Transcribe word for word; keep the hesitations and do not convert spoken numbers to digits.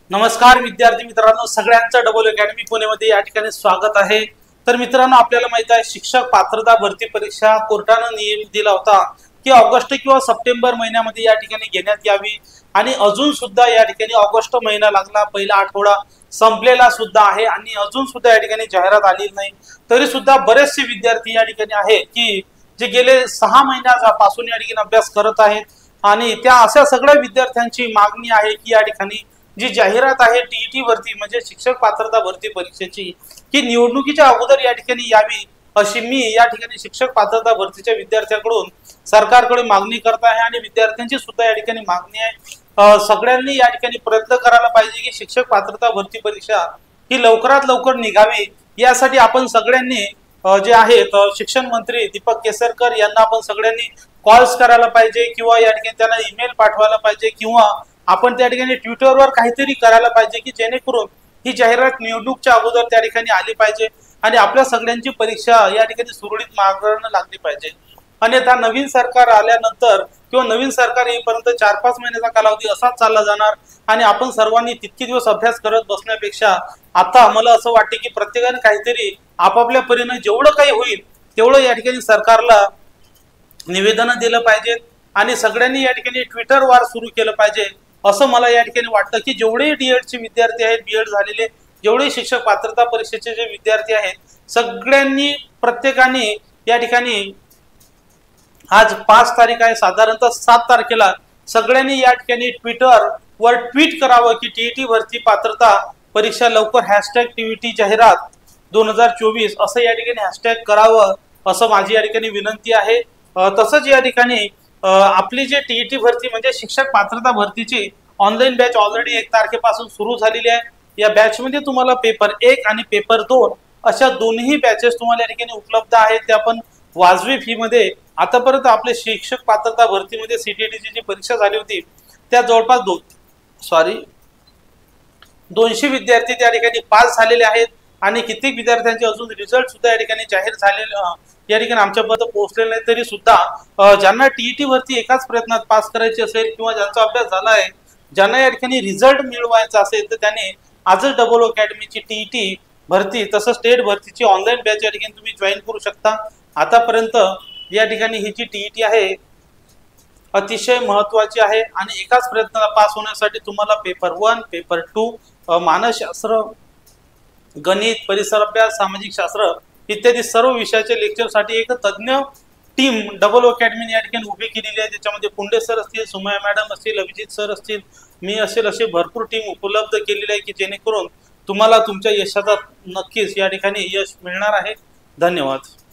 नमस्कार विद्यार्थी मित्रांनो, सगळ्यांचं डबल अकॅडमी पुणेमध्ये या ठिकाणी स्वागत आहे। तर मित्रांनो, आपल्याला माहित आहे शिक्षक पात्रता भरती परीक्षा कोर्टाने नियम दिला होता की ऑगस्ट किंवा सप्टेंबर महिन्यामध्ये या ठिकाणी घेण्यात यावी आणि अजून सुद्धा या ठिकाणी ऑगस्ट महिना लागला, पहिला आठवडा संपलेला सुद्धा आहे आणि अजून सुद्धा या ठिकाणी जाहिरात आलेली नाही। तरी सुद्धा बरेचसे विद्यार्थी या ठिकाणी आहे की जे गेले सहा महिन्यापासून या ठिकाणी अभ्यास करत आहेत आणि त्या अशा सगळ्या विद्यार्थ्यांची मागणी आहे की या ठिकाणी जी जाहिरात आहे टीईटी भरती म्हणजे शिक्षक पात्रता भरती परीक्षेची की निवडणुकीच्या अगोदर या ठिकाणी यावी अशी मी या ठिकाणी शिक्षक पात्रता भरतीच्या विद्यार्थ्यांकडून सरकारकडे मागणी करत आहे आणि विद्यार्थ्यांची सुद्धा या ठिकाणी मागणी आहे। सगळ्यांनी या ठिकाणी प्रयत्न करायला पाहिजे की शिक्षक पात्रता भरती परीक्षा ही लवकरात लवकर निघावी। यासाठी आपण सगळ्यांनी जे आहेत शिक्षण मंत्री दीपक केसरकर यांना आपण सगळ्यांनी कॉल्स करायला पाहिजे किंवा या ठिकाणी त्यांना ईमेल पाठवायला पाहिजे किंवा आपण त्या ठिकाणी ट्विटरवर काहीतरी करायला पाहिजे की जेणेकरून ही जाहिरात निवडणूकच्या अगोदर त्या ठिकाणी आली पाहिजे आणि आपल्या सगळ्यांची परीक्षा या ठिकाणी सुरळीत मार्गाने लागली पाहिजे। अन्यथा नवीन सरकार आल्यानंतर किंवा नवीन सरकार येईपर्यंत चार पाच महिन्याचा कालावधी असाच चालला जाणार आणि आपण सर्वांनी तितके दिवस अभ्यास करत बसण्यापेक्षा आता मला असं वाटते की प्रत्येकाने काहीतरी आपापल्या परीने जेवढं काही होईल तेवढं या ठिकाणी सरकारला निवेदन दिलं पाहिजे आणि सगळ्यांनी या ठिकाणी ट्विटर वार सुरू केलं पाहिजे असं मला या ठिकाणी वाटतं की जेवढे डीएड चे विद्यार्थी आहेत, बीएड झालेले जेवढे शिक्षक पात्रता परीक्षेचे जे विद्यार्थी आहेत सगळ्यांनी प्रत्येकाने या ठिकाणी आज पाच तारीख आहे, साधारणतः सात तारखेला सगळ्यांनी या ठिकाणी ट्विटर वर ट्विट करावं की टीईटी भरती पात्रता परीक्षा लवकर हॅशटॅग टीईटी जाहिरात दोन हजार चोवीस असं या ठिकाणी हॅशटॅग करावं असं माझी या ठिकाणी विनंती आहे। तसंच या ठिकाणी आपली जे टीईटी भरती म्हणजे शिक्षक पात्रता भरतीची ऑनलाईन बॅच ऑलरेडी एक तारखेपासून सुरू झालेली आहे। या बॅच मध्ये तुम्हाला पेपर एक आणि पेपर दोन अशा दोन्ही बॅचेस तुम्हाला या ठिकाणी उपलब्ध आहेत। त्या पण वाजवी फी मध्ये आतापर्यंत आपले शिक्षक पात्रता भरतीमध्ये सीटीईटीची जी परीक्षा झाली होती त्या जवळपास दोन सॉरी दोनशे विद्यार्थी त्या ठिकाणी पास झालेले आहेत आणि कित्येक विद्यार्थ्यांचे अजून रिझल्ट सुद्धा या ठिकाणी जाहीर झालेले या ठिकाणी आमच्यापर्यंत पोहोचलेले नाही। तरी सुद्धा ज्यांना टीईटी भरती एकाच प्रयत्नात पास करायची असेल किंवा ज्यांचा अभ्यास झाला आहे, ज्यांना या ठिकाणी रिझल्ट मिळवायचा असेल तर त्यांनी आजच डबल अकॅडमीची टीईटी भरती तसंच स्टेट भरतीची ऑनलाईन बॅच या ठिकाणी तुम्ही जॉईन करू शकता। आतापर्यंत या ठिकाणी ही जी टीईटी आहे अतिशय महत्वाची आहे आणि एकाच प्रयत्नाला पास होण्यासाठी तुम्हाला पेपर वन पेपर टू मानसशास्त्र, गणित, परिसर अभ्यास, सामाजिक शास्त्र इत्यादी सर्व विषयाचे लेक्चरसाठी एक तज्ञ टीम डबल अकॅडमीने या ठिकाणी उभी केलेली आहे। त्याच्यामध्ये पुंडे सर असतील, सुमया मॅडम असतील, अभिजित सर असतील, मी असेल असे भरपूर टीम उपलब्ध केलेली आहे की जेणेकरून तुम्हाला तुमच्या यशाचा नक्कीच या ठिकाणी यश मिळणार आहे। धन्यवाद।